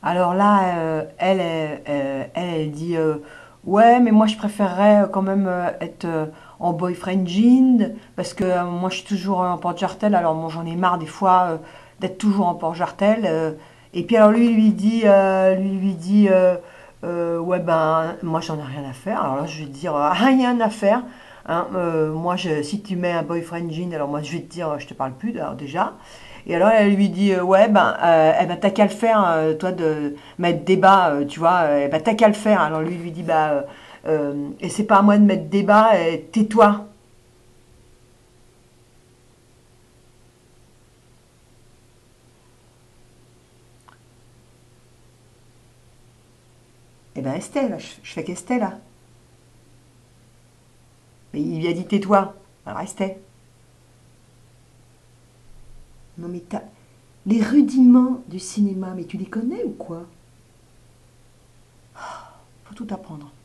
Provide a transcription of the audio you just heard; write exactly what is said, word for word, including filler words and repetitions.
Alors là, euh, elle, elle, elle, elle, elle dit euh, ouais, mais moi je préférerais euh, quand même euh, être euh, en boyfriend jean parce que euh, moi je suis toujours en porte-jartel. Alors moi j'en ai marre des fois euh, d'être toujours en porte-jartel. euh. Et puis alors lui il lui dit euh, lui lui dit euh, euh, ouais ben moi j'en ai rien à faire. Alors là je vais te dire euh, rien à faire. Hein, euh, moi je, si tu mets un boyfriend jean, alors moi je vais te dire je te parle plus alors déjà. Et alors elle lui dit euh, ouais ben euh, eh ben t'as qu'à le faire euh, toi de mettre débat euh, tu vois euh, eh ben t'as qu'à le faire. Alors lui lui dit bah euh, euh, et c'est pas à moi de mettre débat, euh, tais-toi. Eh ben Estelle, je, je fais qu'Estelle là. Mais il lui a dit tais-toi. Alors Estelle. Non mais t'as les rudiments du cinéma, mais tu les connais ou quoi? Faut tout apprendre.